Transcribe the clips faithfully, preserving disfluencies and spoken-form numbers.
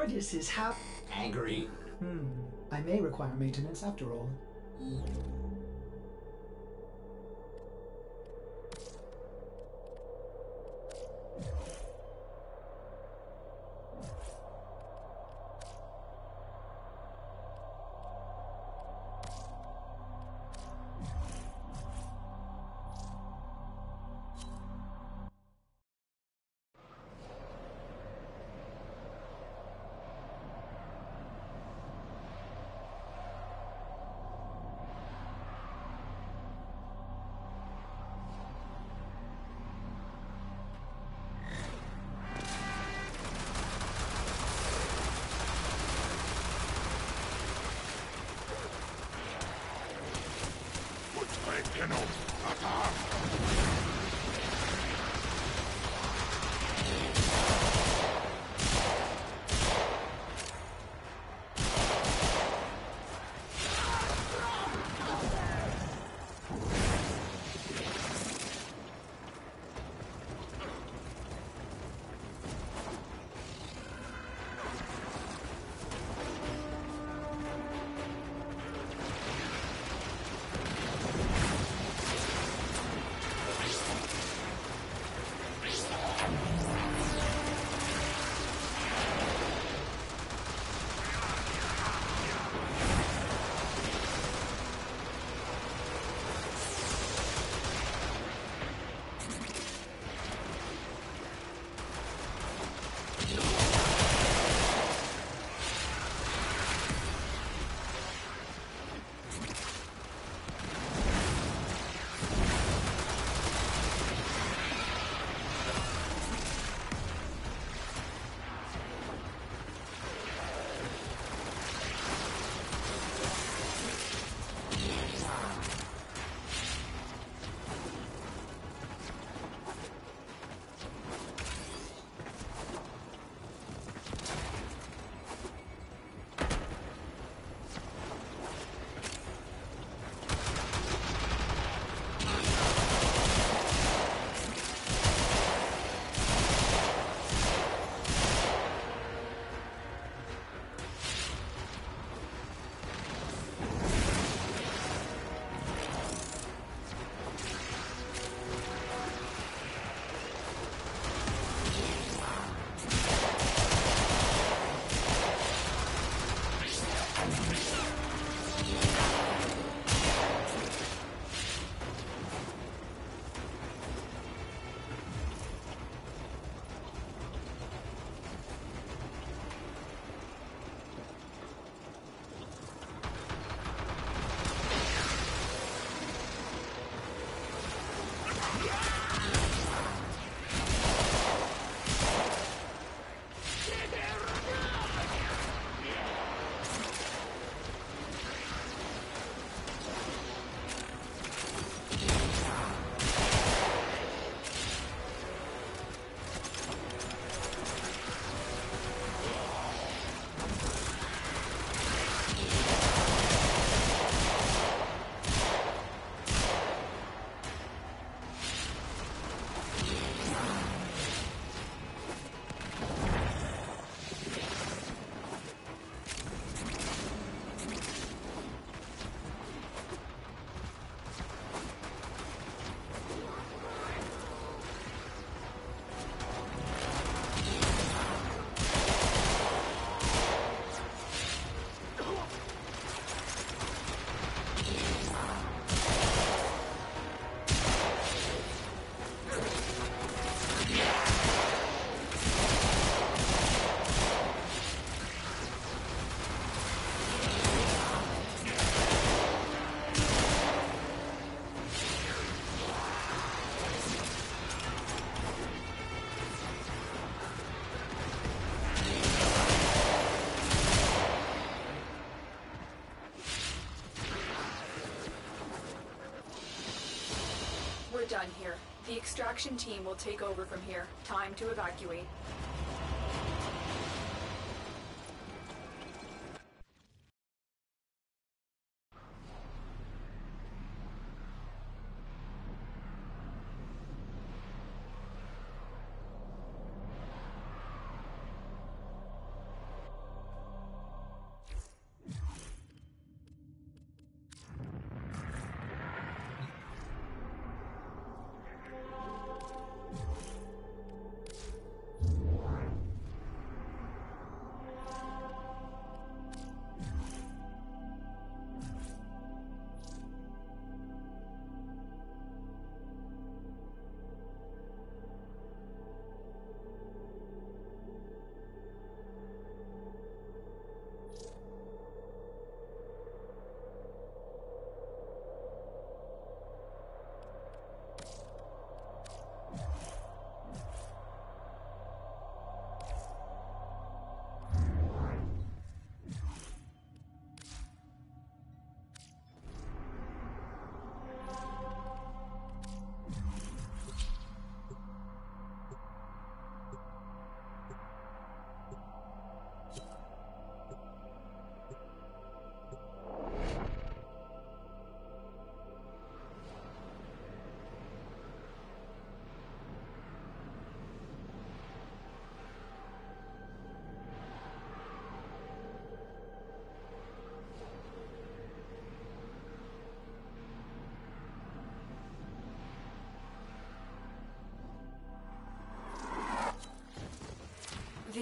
Gorgeous is hap- Angry. Hmm. I may require maintenance after all. We're done here. The extraction team will take over from here. Time to evacuate.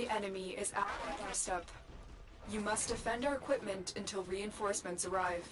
enemy is at our doorstep. You must defend our equipment until reinforcements arrive.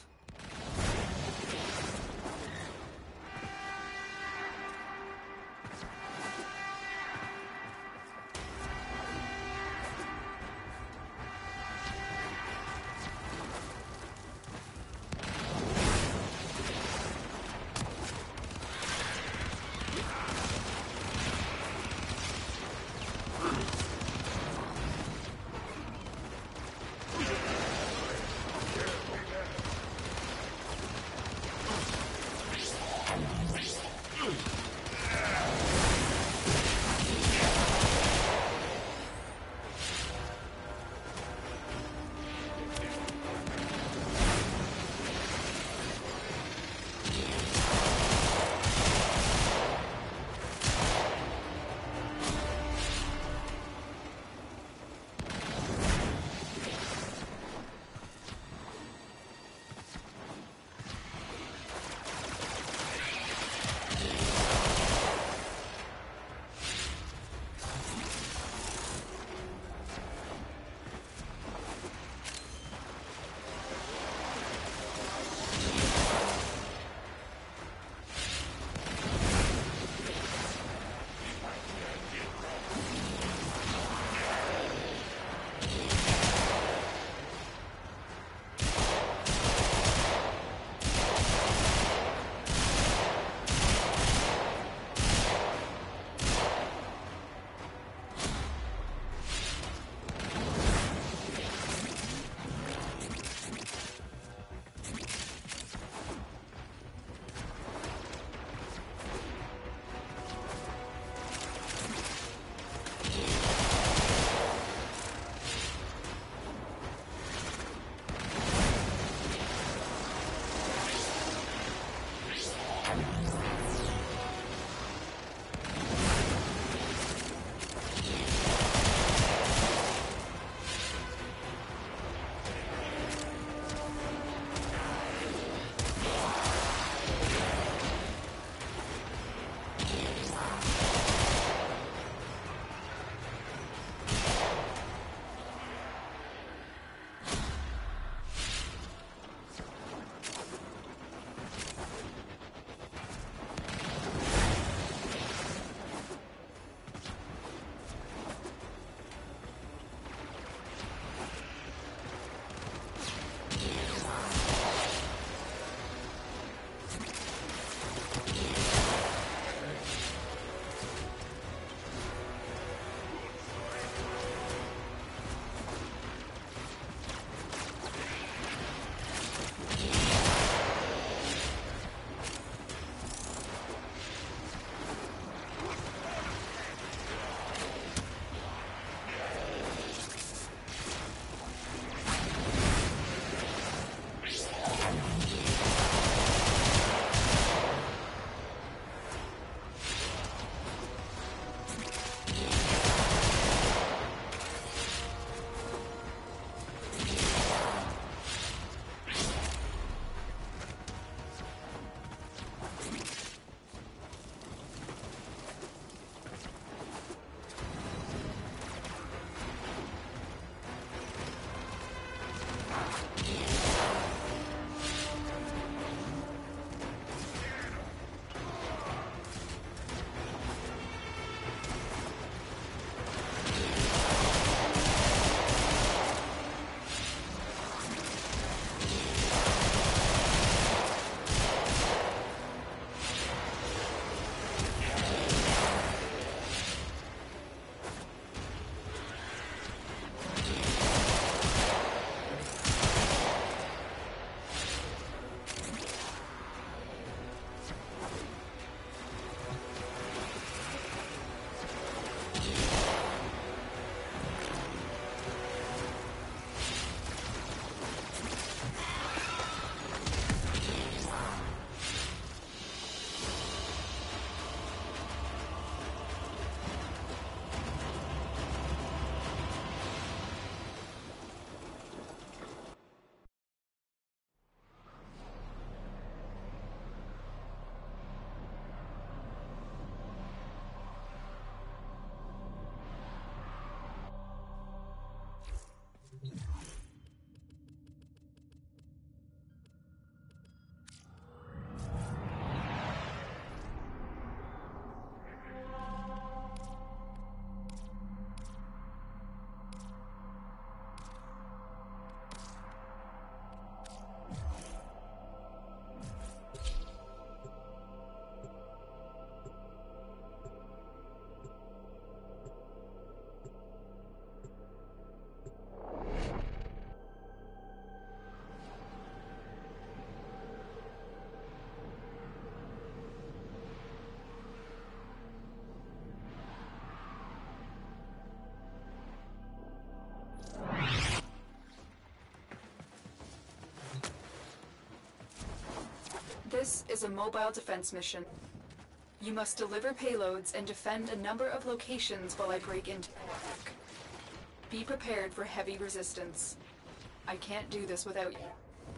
This is a mobile defense mission. You must deliver payloads and defend a number of locations while I break into the attack. Be prepared for heavy resistance. I can't do this without you.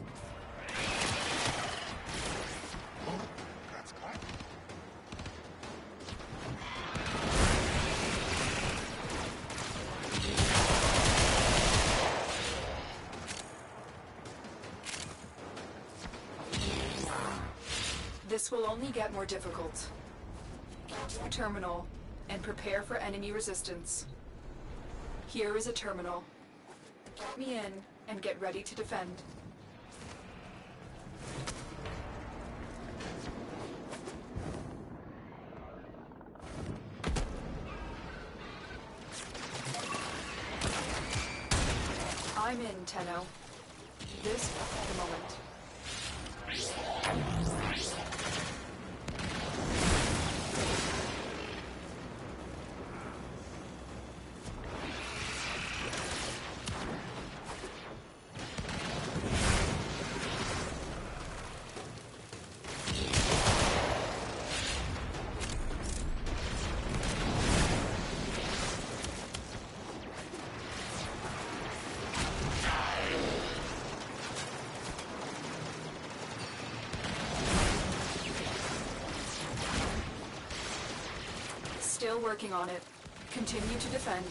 This will only get more difficult. Get to a terminal and prepare for enemy resistance. Here is a terminal. Get me in and get ready to defend. I'm in, Tenno. This is the moment. Still working on it. Continue to defend.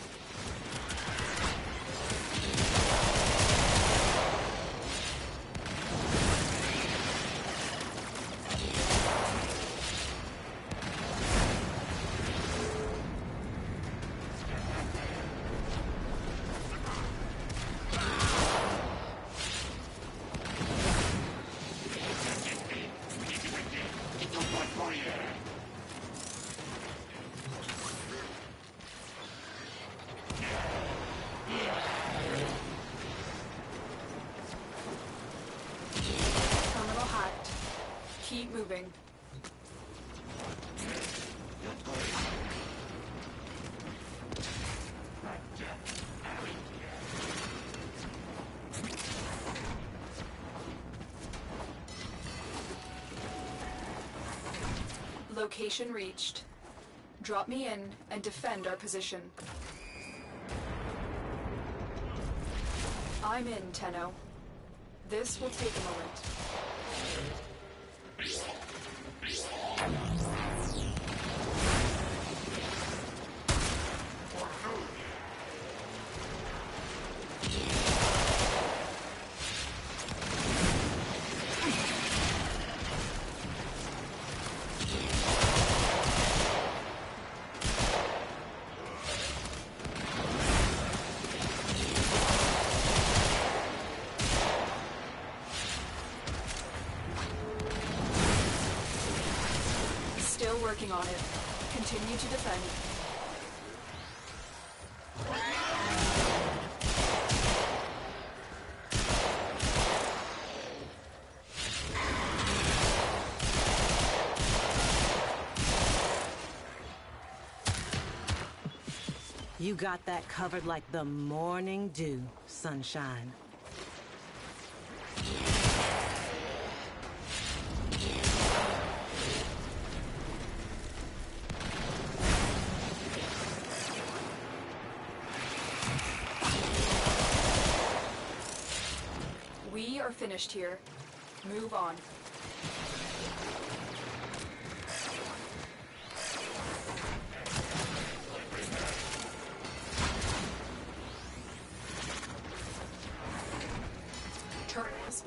Keep moving. Location reached. Drop me in and defend our position. I'm in, Tenno. This will take a moment. Still working on it. Continue to defend. You got that covered like the morning dew, sunshine. We are finished here. Move on.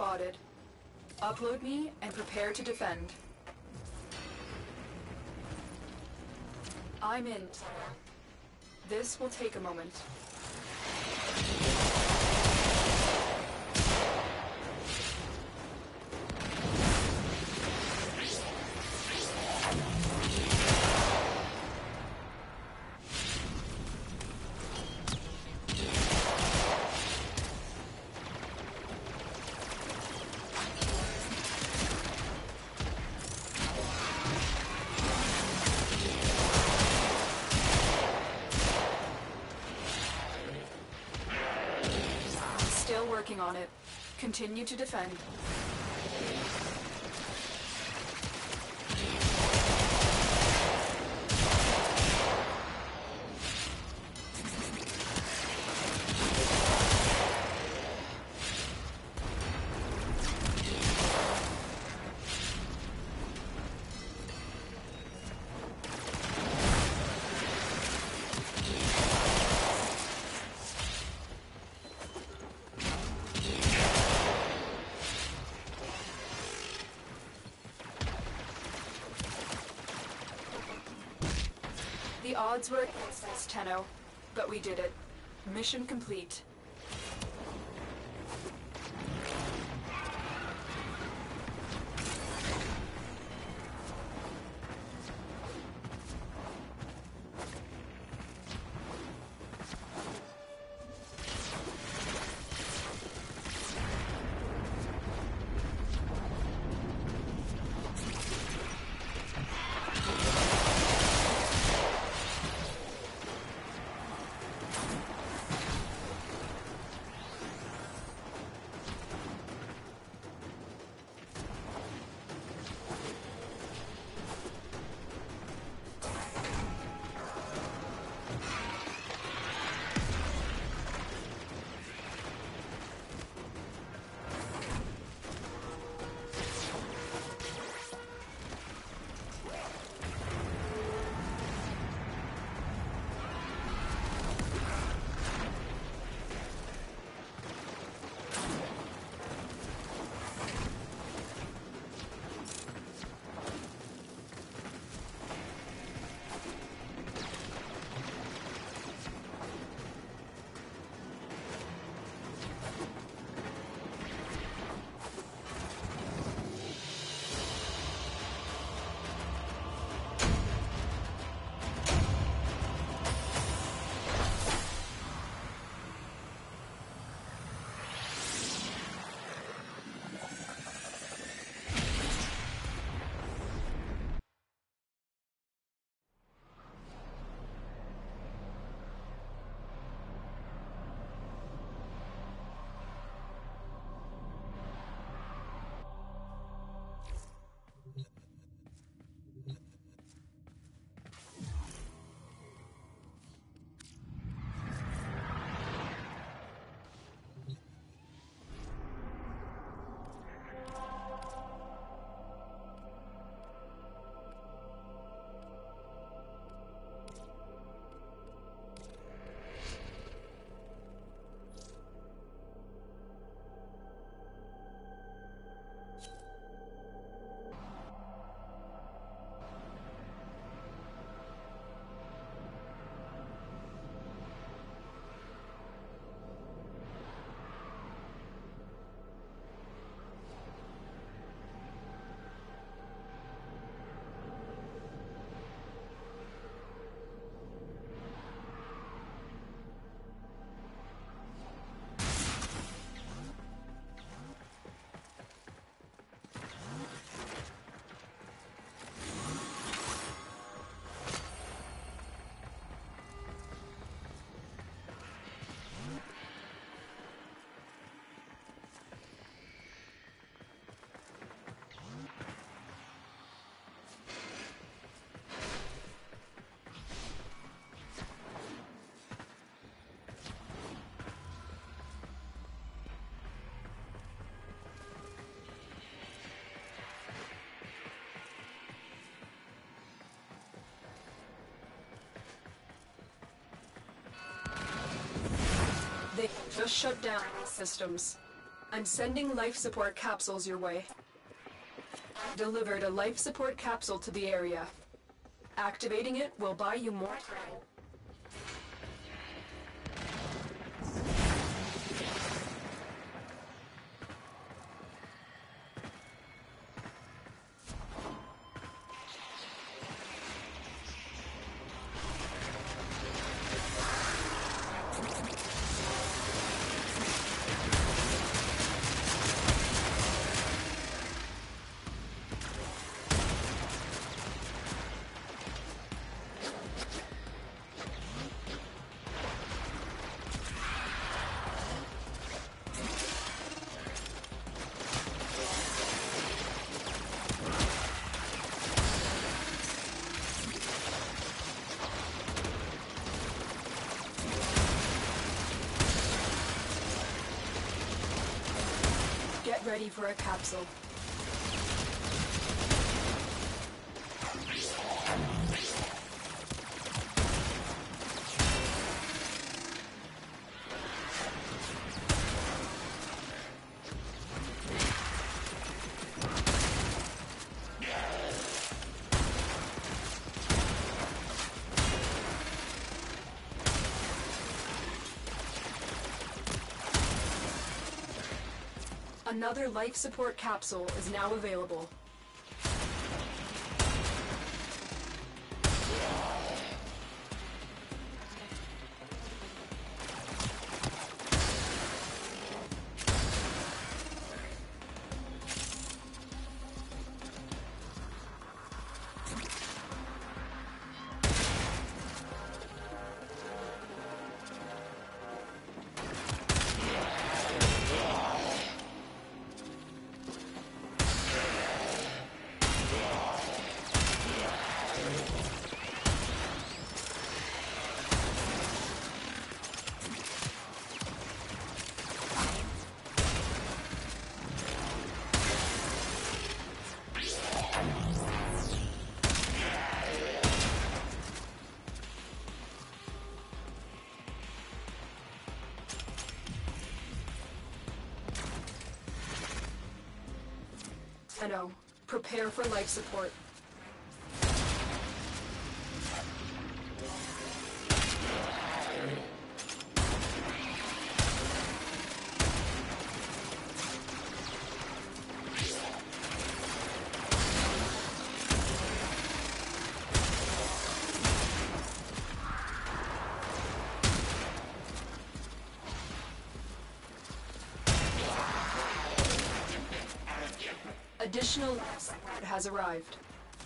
spotted. Upload me and prepare to defend. I'm in. This will take a moment. Still working on it. Continue to defend. The odds were against us, Tenno, but we did it. Mission complete. They just shut down systems. I'm sending life support capsules your way. Delivered a life support capsule to the area. Activating it will buy you more time. Get ready for a capsule. Another life support capsule is now available. I know. Prepare for life support. Additional life support has arrived.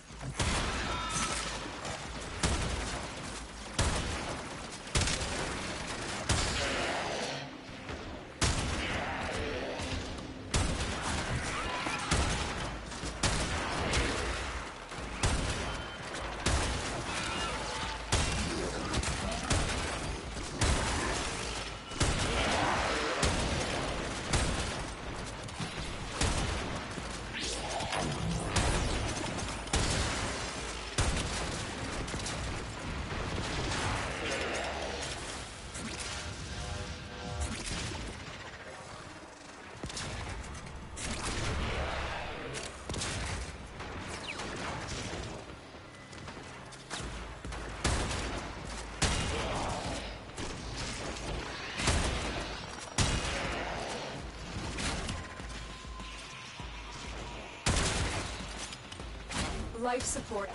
Life support.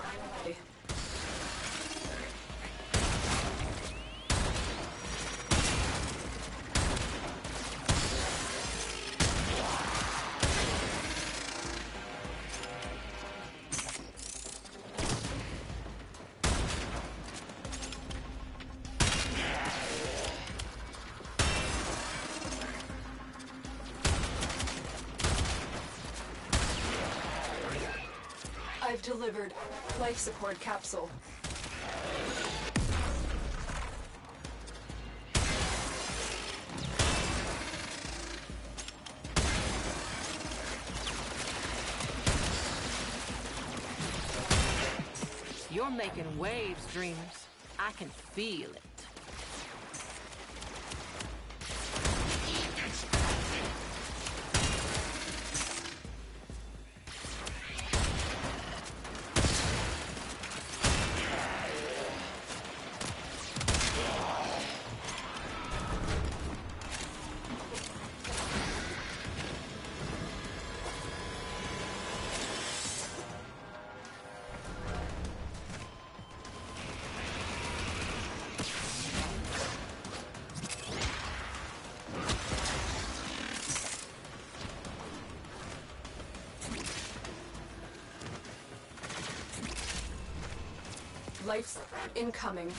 I've delivered life support capsule. You're making waves, dreamers. I can feel it. Life incoming.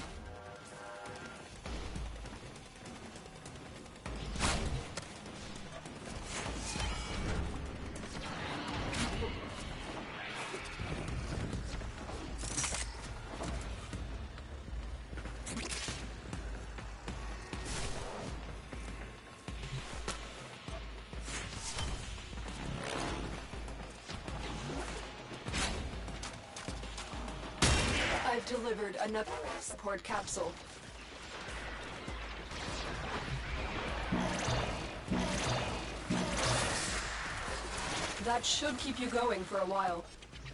I've delivered another support capsule. That should keep you going for a while.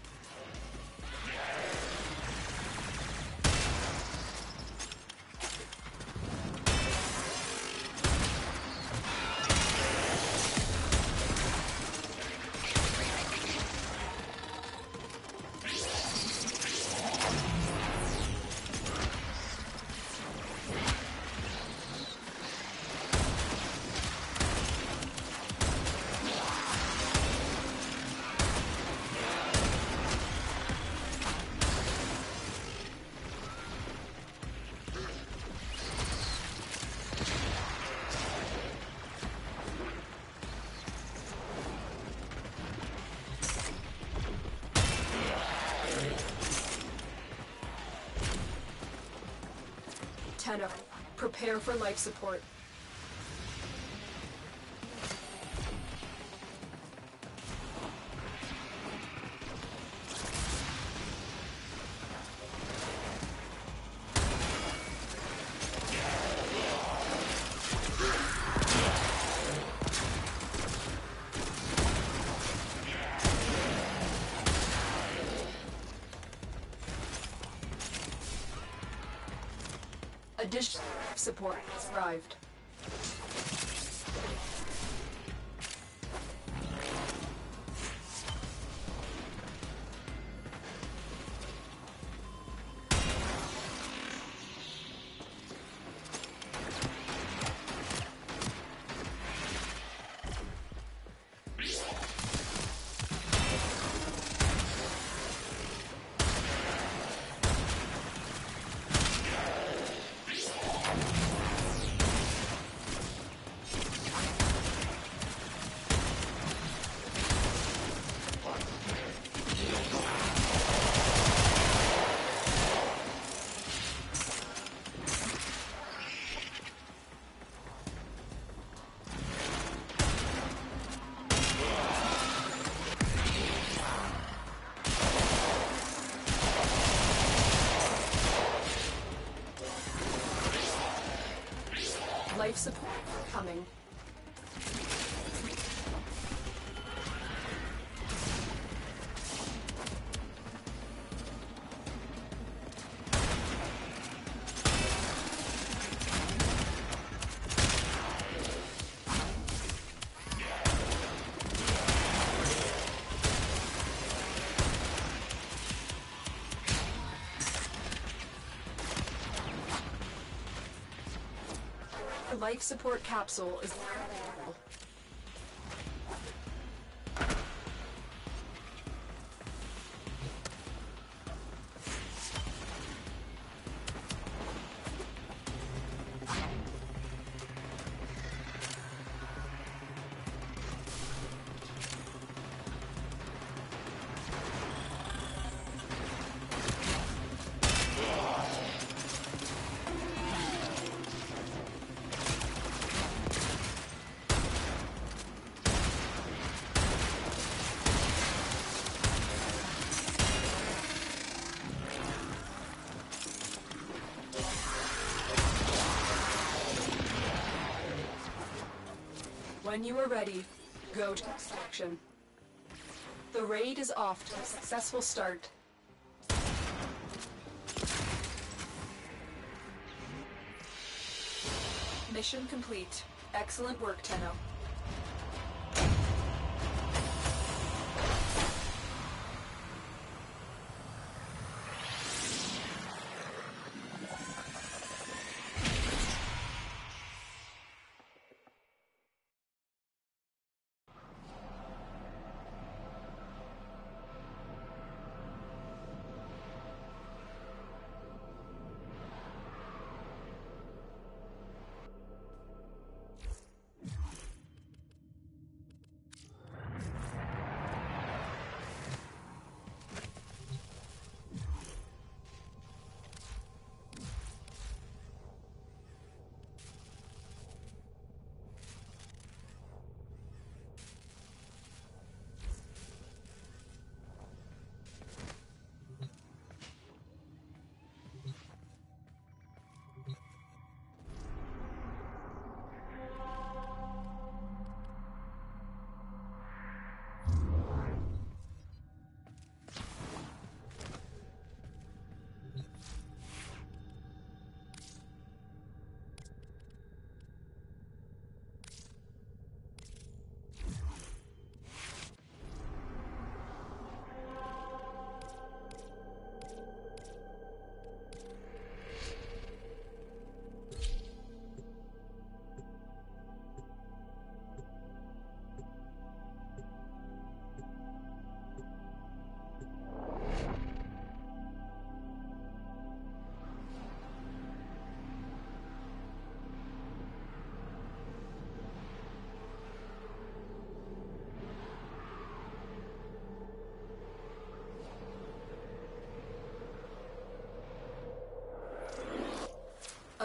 Tenno, prepare for life support. Additional support has arrived. Life support coming. The life support capsule is available. When you are ready, go to extraction. The raid is off to a successful start. Mission complete. Excellent work, Tenno.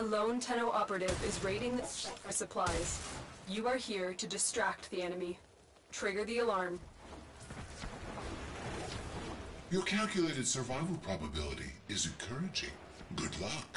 lone Tenno operative is raiding the for supplies. You are here to distract the enemy. Trigger the alarm. Your calculated survival probability is encouraging. Good luck.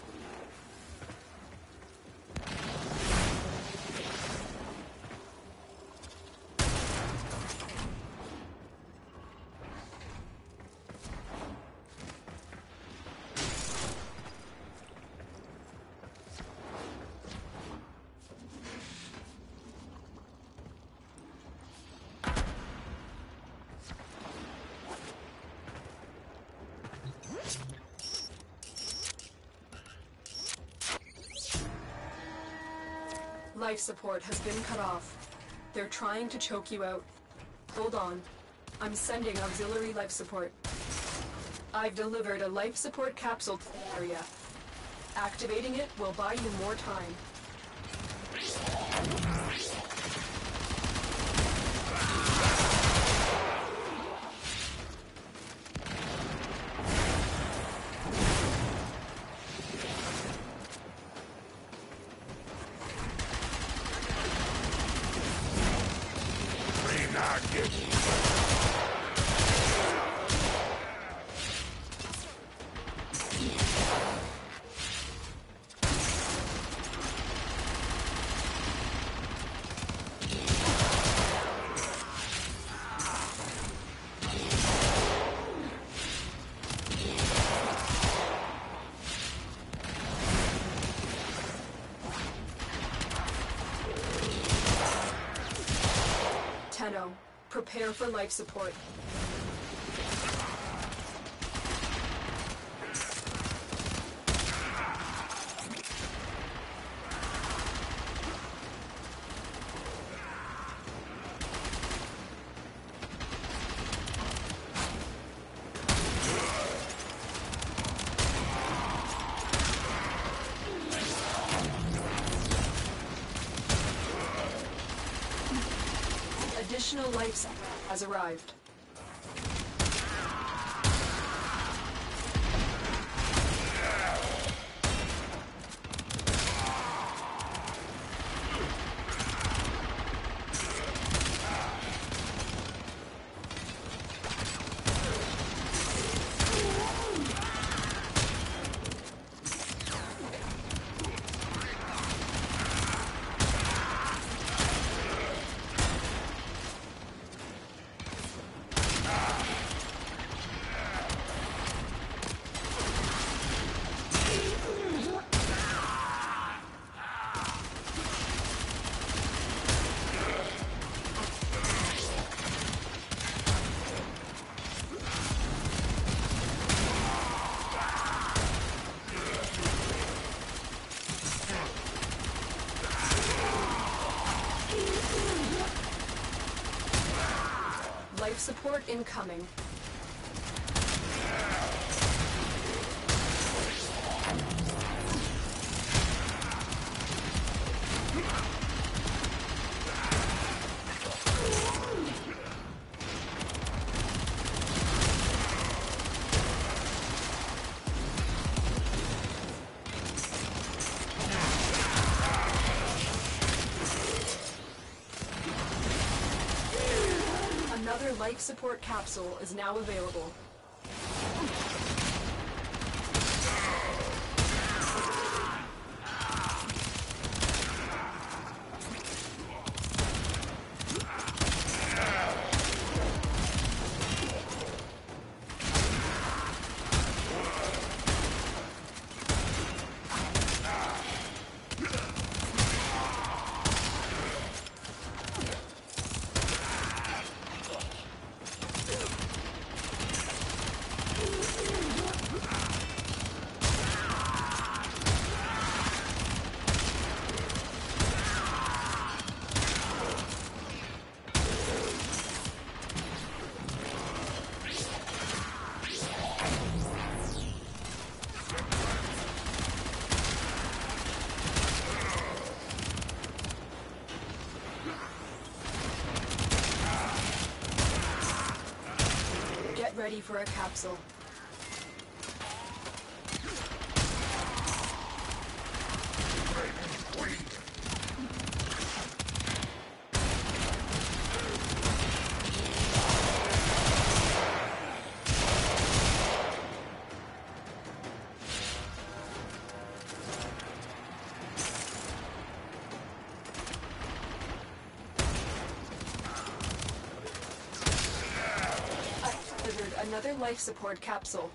Life support has been cut off. They're trying to choke you out. Hold on. I'm sending auxiliary life support. I've delivered a life support capsule to the area. Activating it will buy you more time. Tenno, prepare for life support. Additional life support has arrived. Life support incoming. Another life support capsule is now available. Ready for a capsule. another life support capsule.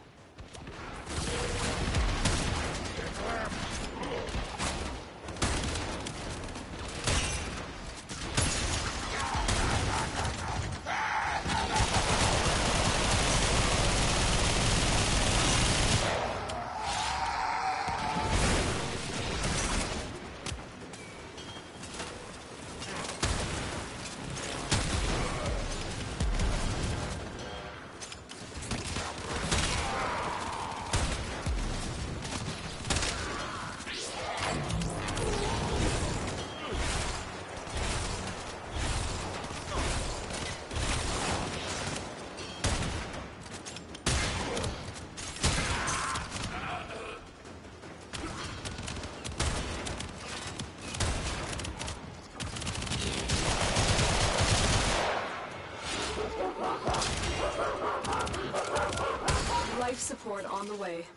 Life support on the way.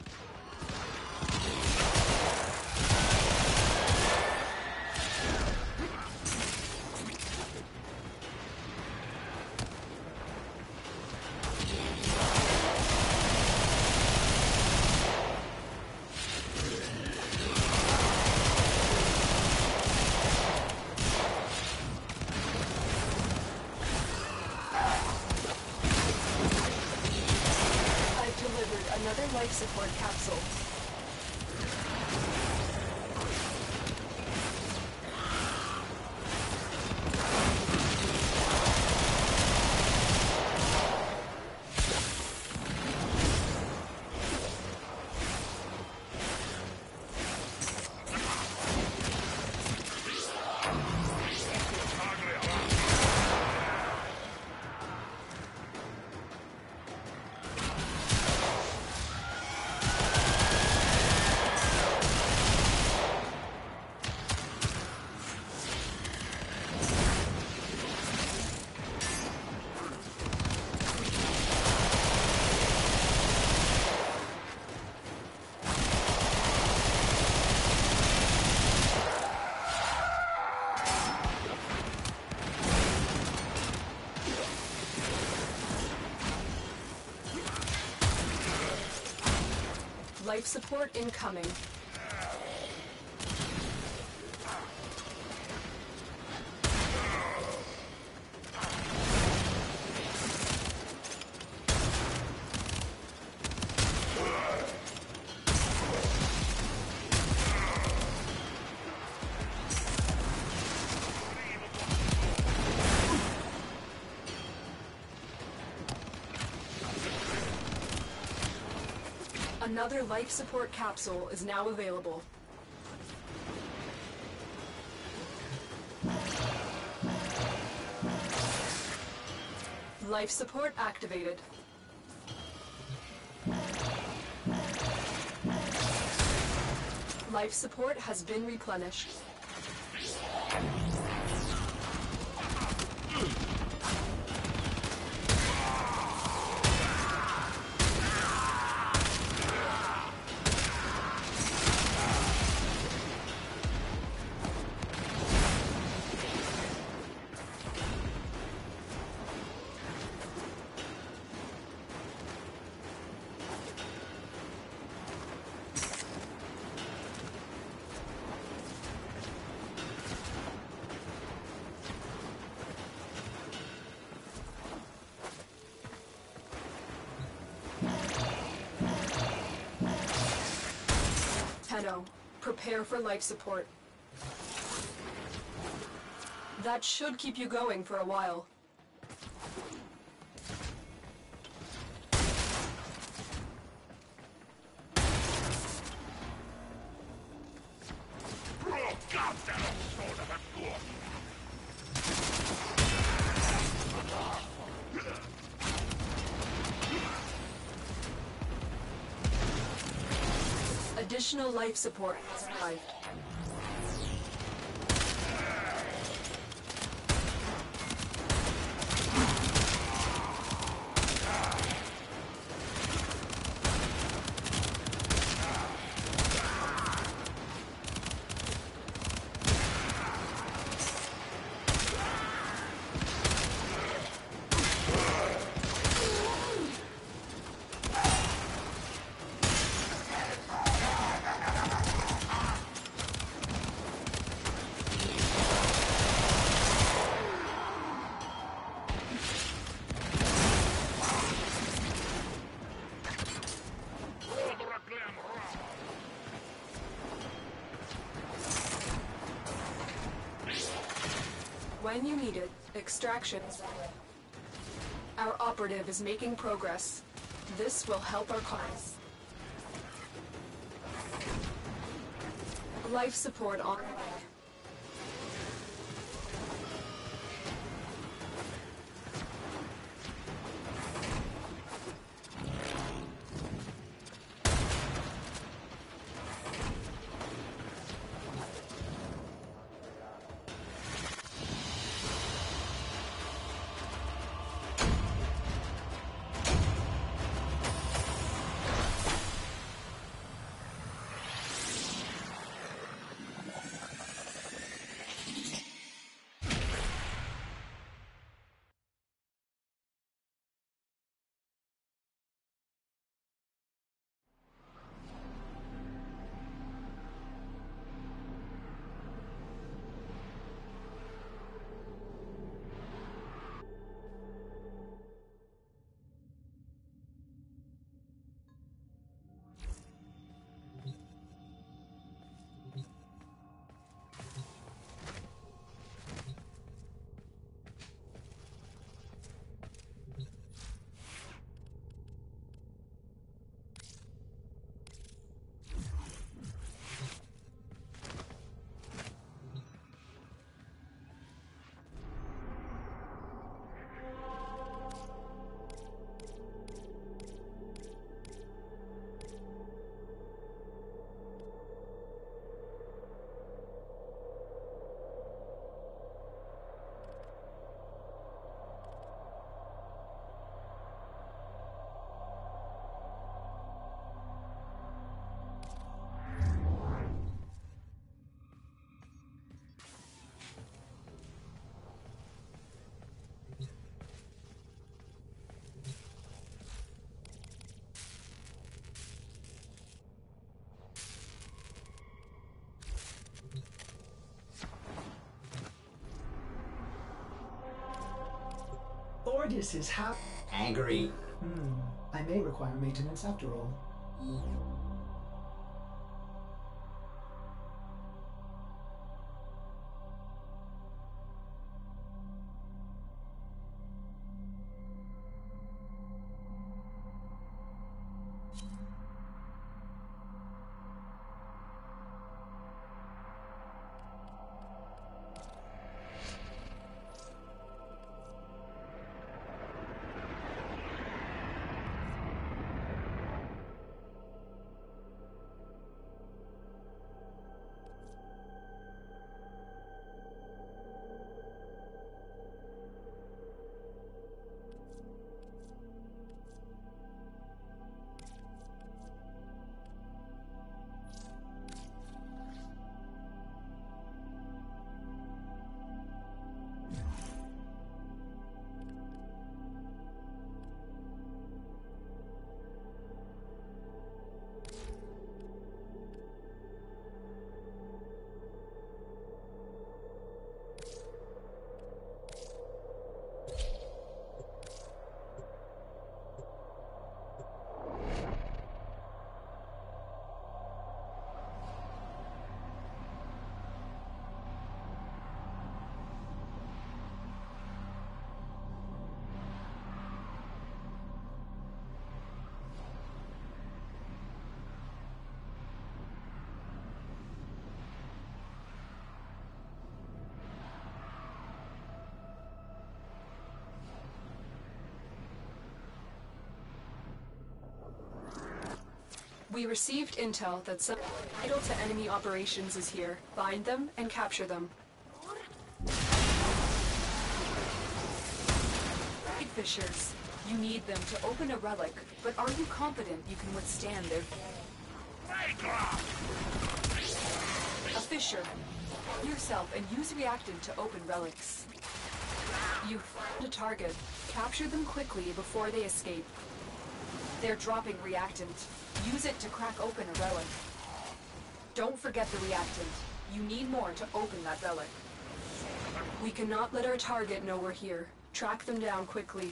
Another life support capsule. Life support incoming. Another life support capsule is now available. Life support activated. Life support has been replenished. Tenno, prepare for life support. That should keep you going for a while. Additional life support has arrived. When you need it, extraction. Our operative is making progress. This will help our cause. Life support on. Ordis is how Angry. Hmm. I may require maintenance after all. We received intel that some vital to enemy operations is here. Find them and capture them. Fishers, you need them to open a relic, but are you confident you can withstand their... A fisher. Yourself and use reactant to open relics. You found a target. Capture them quickly before they escape. They're dropping reactant. Use it to crack open a relic. Don't forget the reactant. You need more to open that relic. We cannot let our target know we're here. Track them down quickly.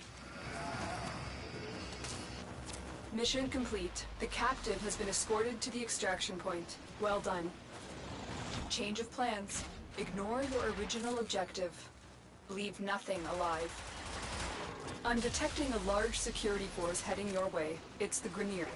Mission complete. The captive has been escorted to the extraction point. Well done. Change of plans. Ignore your original objective. Leave nothing alive. I'm detecting a large security force heading your way. It's the Grenier.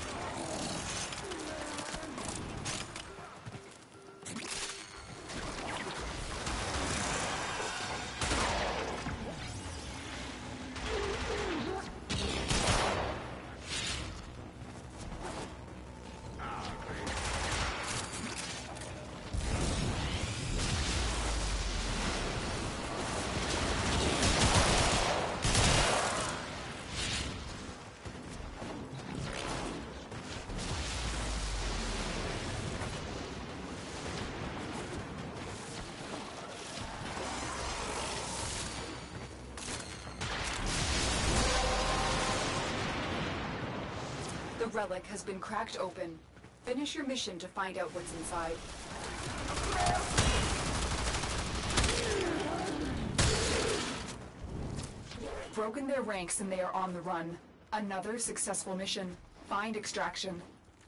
The relic has been cracked open. Finish your mission to find out what's inside. Broken their ranks and they are on the run. Another successful mission. Find extraction.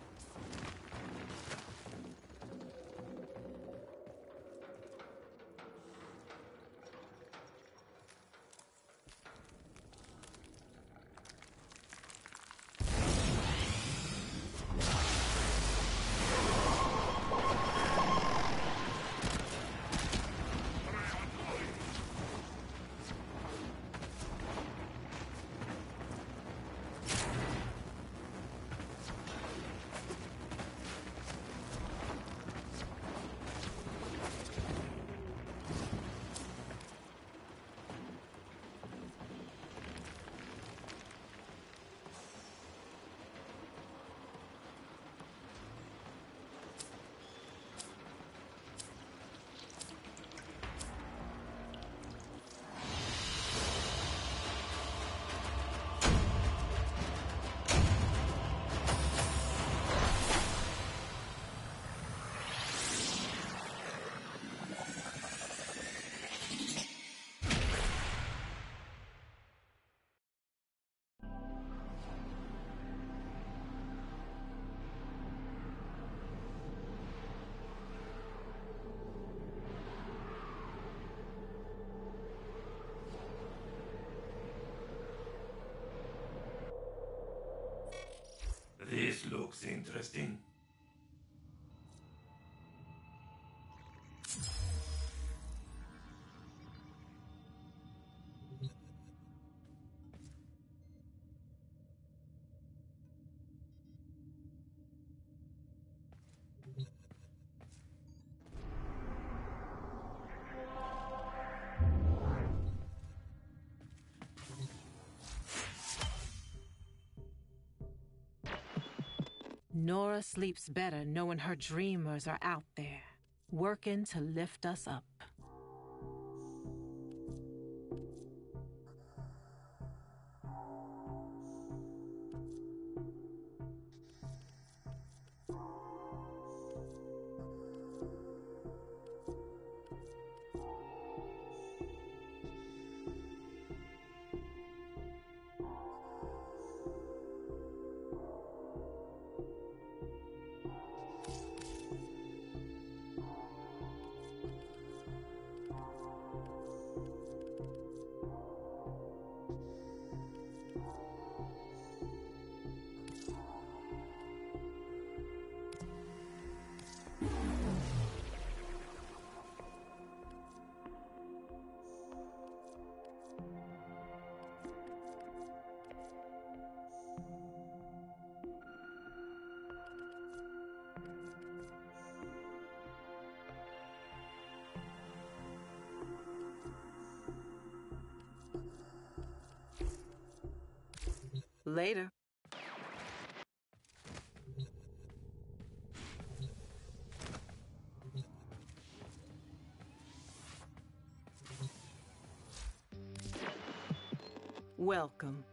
This looks interesting. Nora sleeps better knowing her dreamers are out there, working to lift us up. Later. Welcome.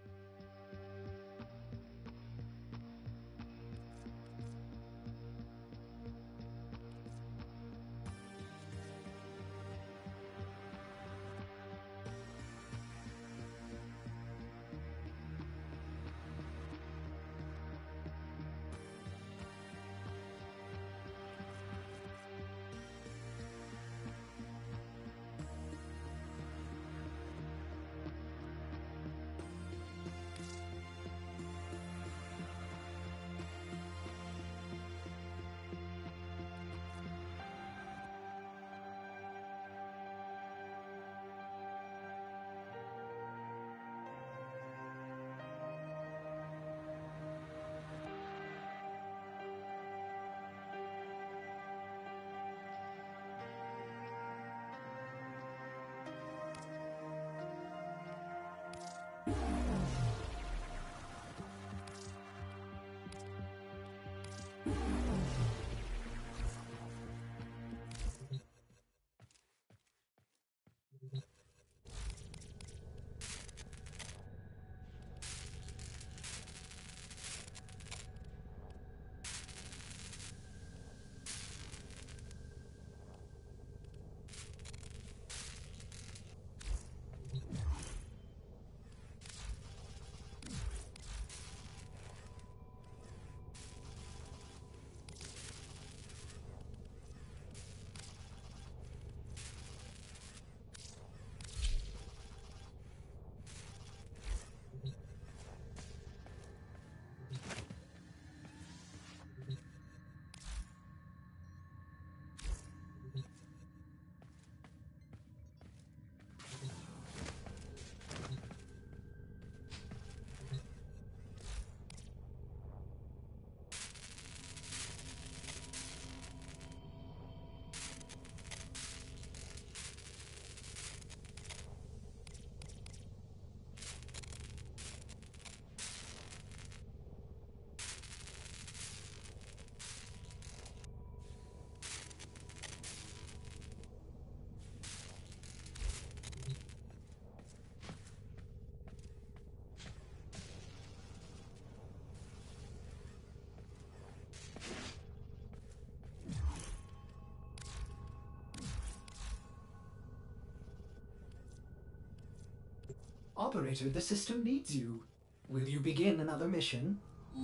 Operator, the system needs you. Will you begin another mission?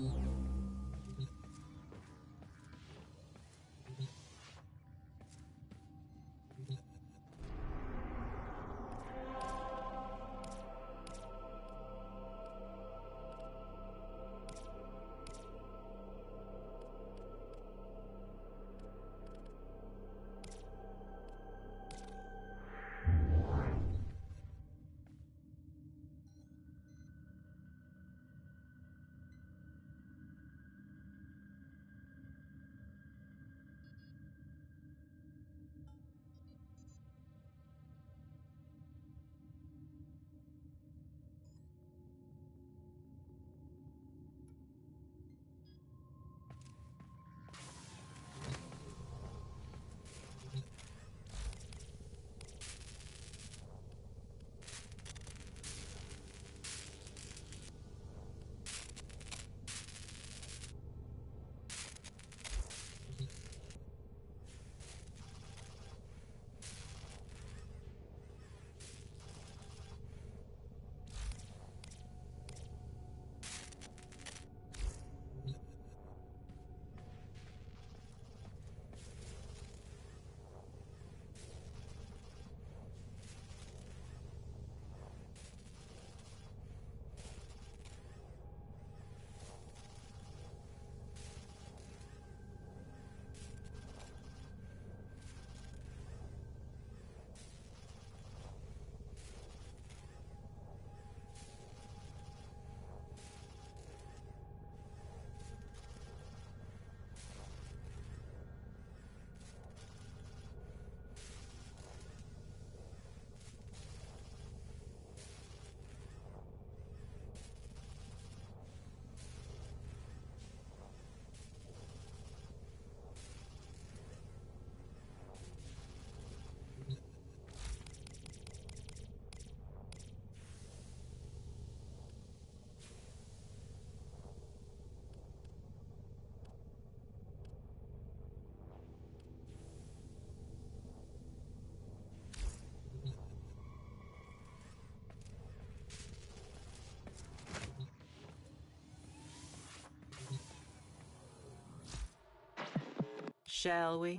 Shall we?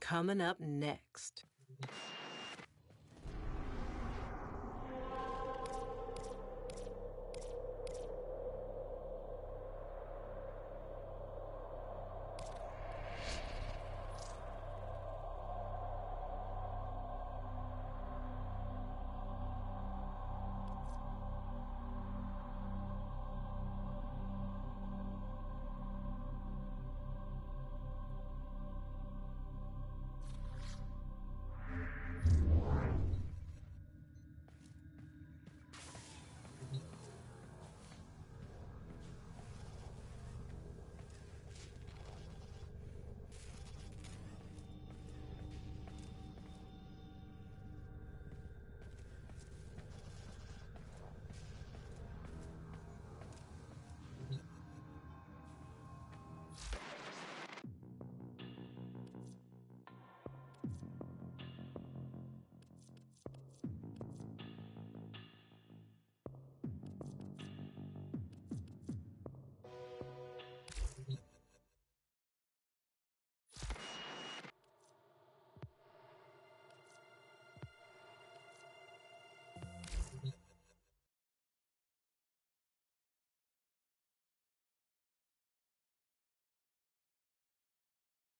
Coming up next.